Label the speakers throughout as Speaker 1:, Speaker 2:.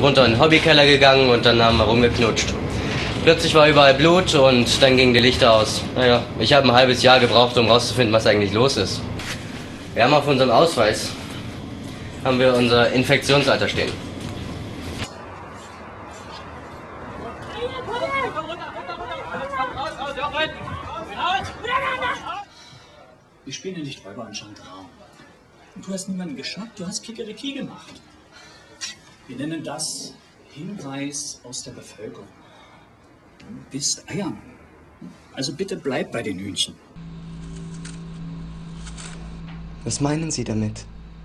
Speaker 1: Runter in den Hobbykeller gegangen und dann haben wir rumgeknutscht. Plötzlich war überall Blut und dann gingen die Lichter aus. Naja, ich habe ein halbes Jahr gebraucht, um rauszufinden, was eigentlich los ist. Wir haben auf unserem Ausweis unser Infektionsalter stehen.
Speaker 2: Wir spielen ja nicht Räuber und Gendarmen. Und du hast niemanden geschnappt, du hast Kikeriki gemacht. Wir nennen das Hinweis aus der Bevölkerung. Du bist Eiermann. Also bitte bleib bei den Hühnchen.
Speaker 3: Was meinen Sie damit?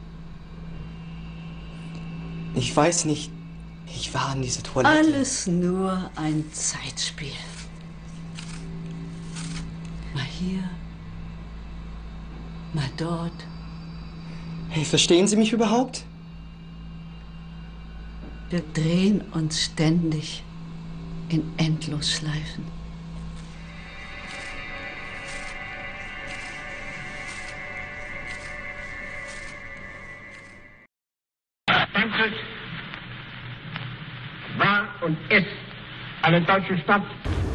Speaker 3: Ich weiß nicht. Ich war an dieser Toilette.
Speaker 4: Alles nur ein Zeitspiel. Mal hier, mal dort.
Speaker 3: Hey, verstehen Sie mich überhaupt?
Speaker 4: Wir drehen uns ständig in Endlosschleifen.
Speaker 5: Frankreich war und ist eine deutsche Stadt.